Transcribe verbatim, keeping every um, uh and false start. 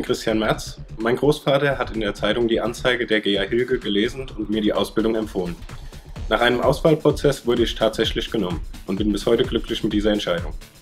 Christian Merz. Mein Großvater hat in der Zeitung die Anzeige der G A Hilge gelesen und mir die Ausbildung empfohlen. Nach einem Auswahlprozess wurde ich tatsächlich genommen und bin bis heute glücklich mit dieser Entscheidung.